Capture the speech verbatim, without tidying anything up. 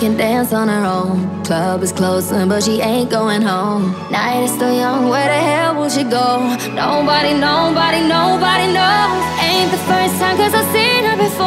can dance on her own. Club is closing, but she ain't going home. Night is still young, where the hell will she go? Nobody, nobody, nobody knows. Ain't the first time, cause I've seen her before.